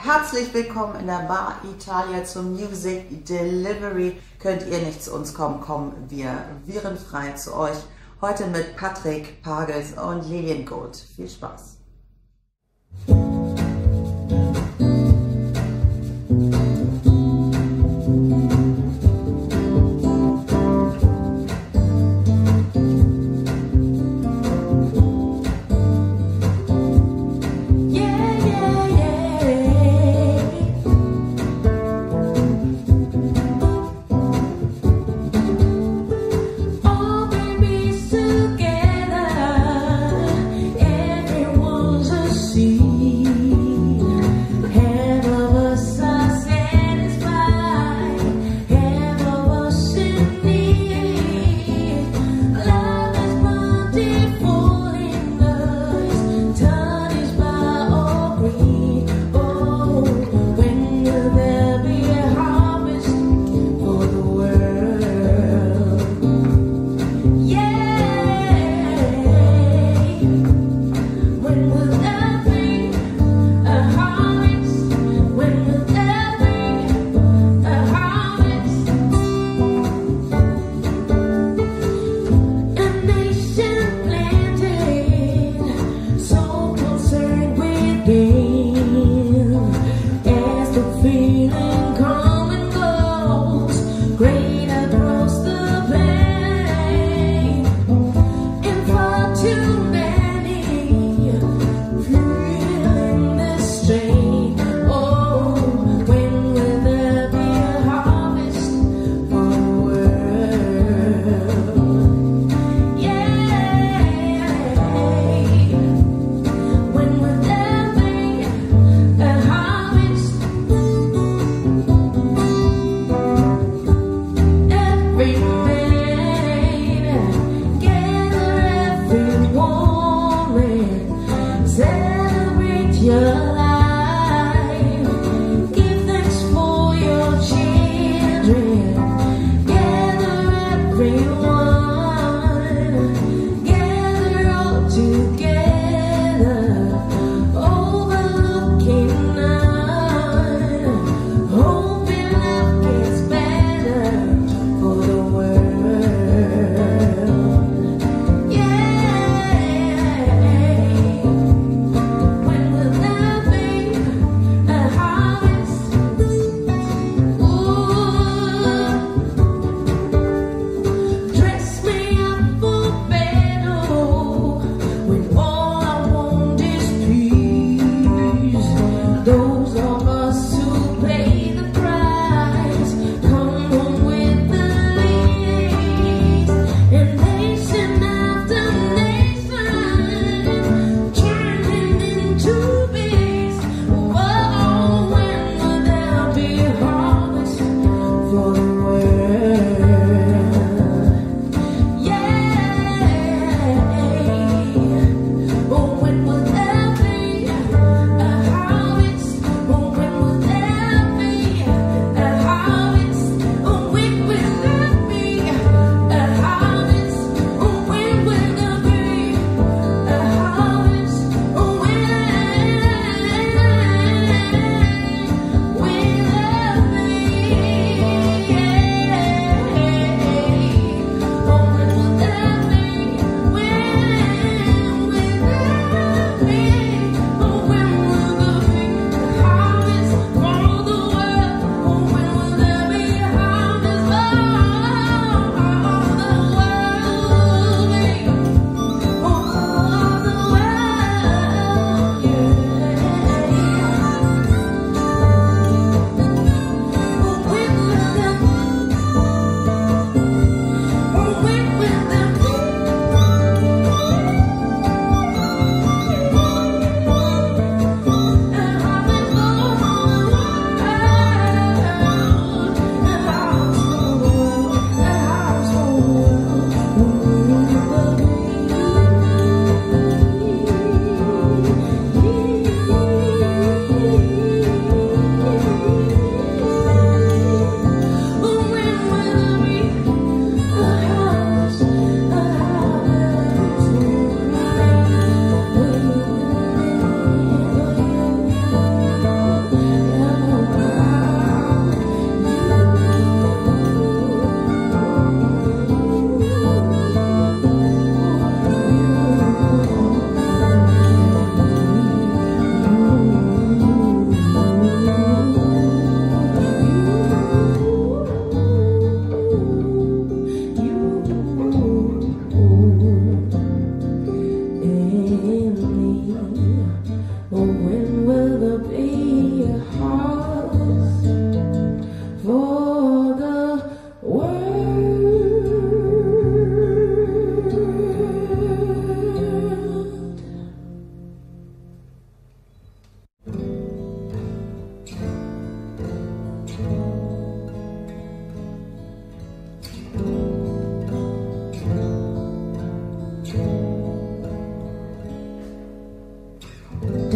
Herzlich willkommen in der Bar Italia zum Music Delivery. Könnt ihr nicht zu uns kommen, kommen wir virenfrei zu euch. Heute mit Patrick Pagels und Lilian Gold. Viel Spaß!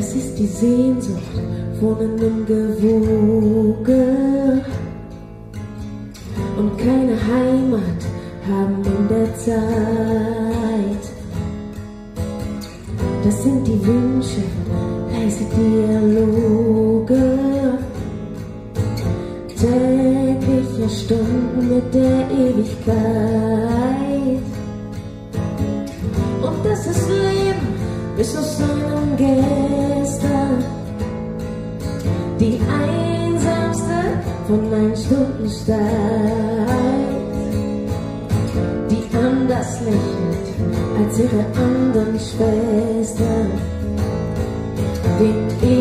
Es ist die Sehnsucht von einem Gewoge und keine Heimat haben in der Zeit. Das sind die Wünsche, leise Dialoge, tägliche Stunden mit der Ewigkeit. Und das ist Leben bis aus seinem Gestern, die einsamste von meinen Stunden steigt, die anders lächelt als ihre anderen Schwestern, den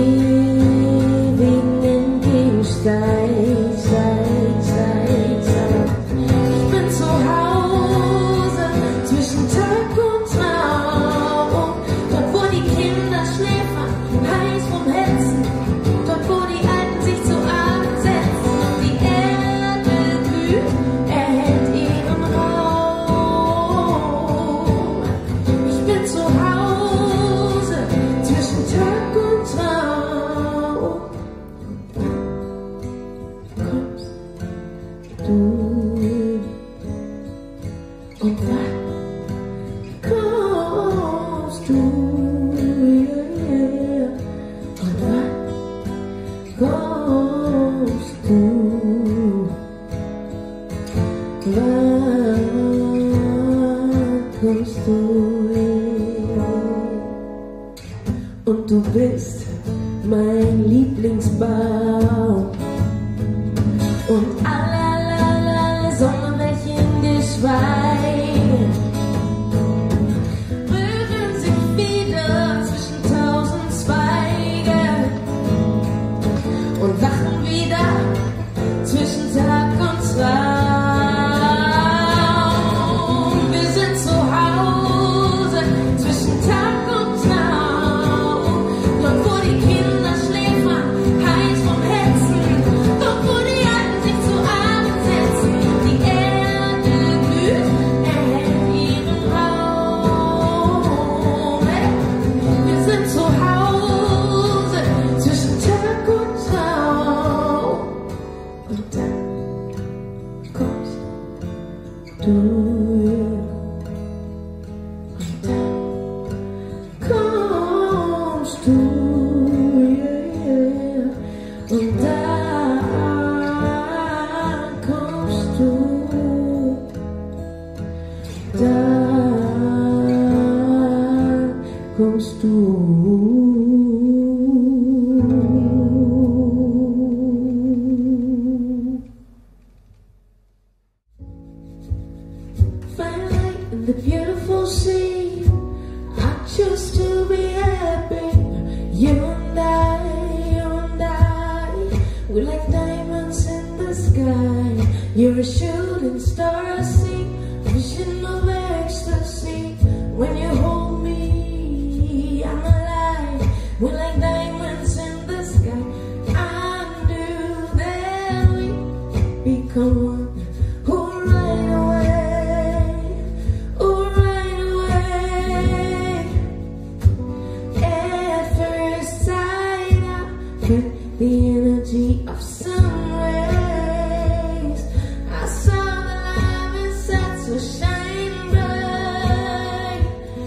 ewigen entgegensteigt, steigt. Ich bin zu Hause zwischen Tag und Traum, dort wo die Kinder schläfern, heiß vom Hetzen, dort wo die Alten sich zu Abend setzen und die Erde glüht, erhält ihren Raum. Ich bin zu Hause zwischen Tag und Traum. Kommst du und wann kommst du? Und wann kommst du? Wann kommst du? Und du bist mein Lieblingsbaum und alle Sonnenwelchen geschweigt rühren sich wieder zwischen 1000 Zweige und wachen wieder zwischen Tag und Traum. Wir sind zu Hause zwischen Tag und Traum, dort wo die Kinder schläfern, heiß vom Hetzen, dort wo die Alten sich zu Abend setzen, die Erde glüht, erhält ihren Raum. Wir sind zu Hause zwischen Tag und Traum. Und dann kommst du. Und dann kommst du. Und dann kommst du. Dann kommst du. Finally, in the beautiful sea, I choose to be happy. You and I, we're like diamonds in the sky. You're a shooting star I see, vision of ecstasy. When you hold me, I'm alive. We're like diamonds in the sky. I knew that we become one. Oh, right away, oh, right away. At first sight, I felt the energy of sun rays. I saw the love inside so shine bright.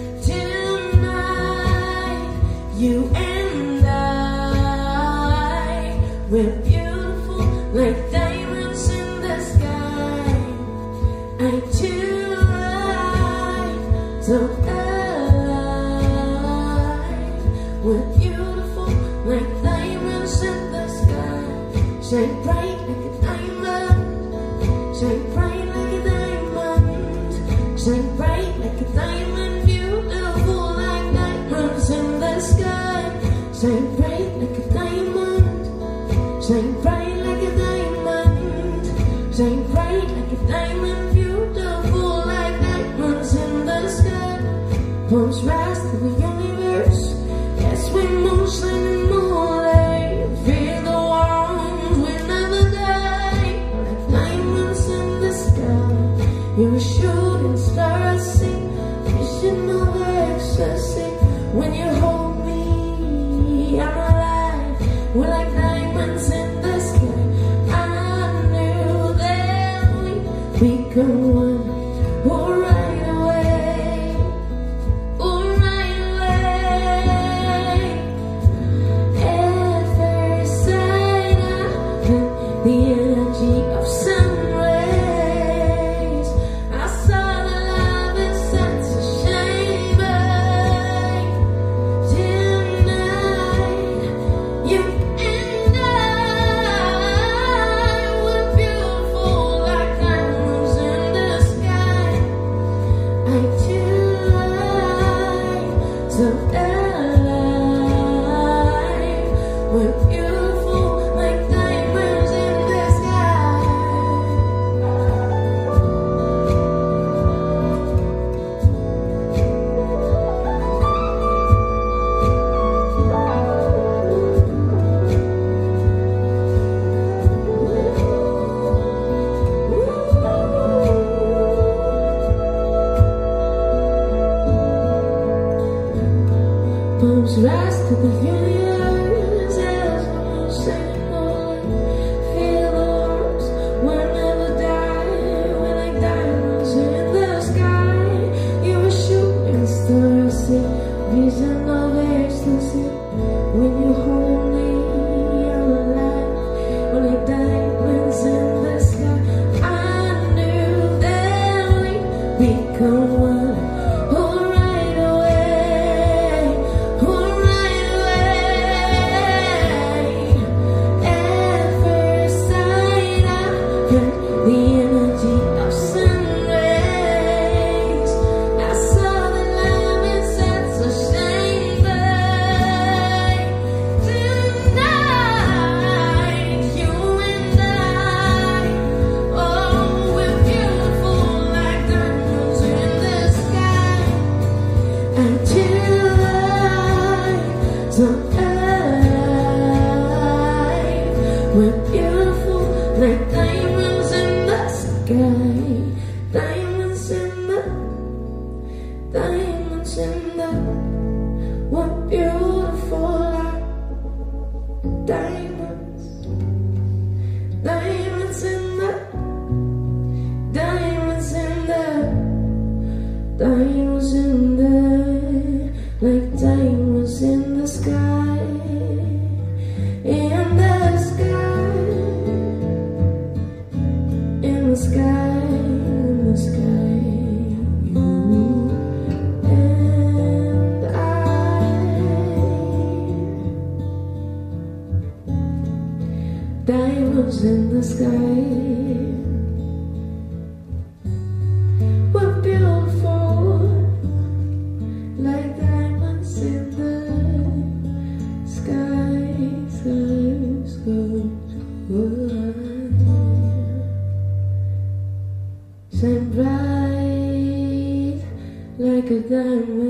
Tonight, you and I, we're beautiful like diamonds in the sky. I too like so alive. We're beautiful like diamonds in the sky. Shine bright like a diamond. Shine bright like a diamond. Shine bright like a diamond. Beautiful like diamonds in the sky. Shine bright like a diamond. Shine bright like a diamond. Shine bright like a diamond. Beautiful like diamonds in the sky. Palms rise to the universe as we moonshine and moonlight. Feel the warmth, we never die. Like diamonds in the sky. You're a shooting star I see, vision of ecstasy. When you hold me, when you hold me, I'm alive. When like diamonds in the sky, I knew that we'd become one. Oh, right away, oh, right away. At first sight, I felt the energy of sun rays. I saw the love inside, so shine bright. Tonight, you and I, oh, we're beautiful like diamonds in the sky. Until so we're beautiful like diamonds in the sky. Diamonds in the, diamonds in the, we're beautiful like diamonds. Diamonds in the, diamonds in the, diamonds in the, like diamonds in the sky. In the sky, in the sky, in the sky, you and I. Diamonds in the sky, we're beautiful like diamonds in the sky, sky, sky, sky. Shine bright like a diamond.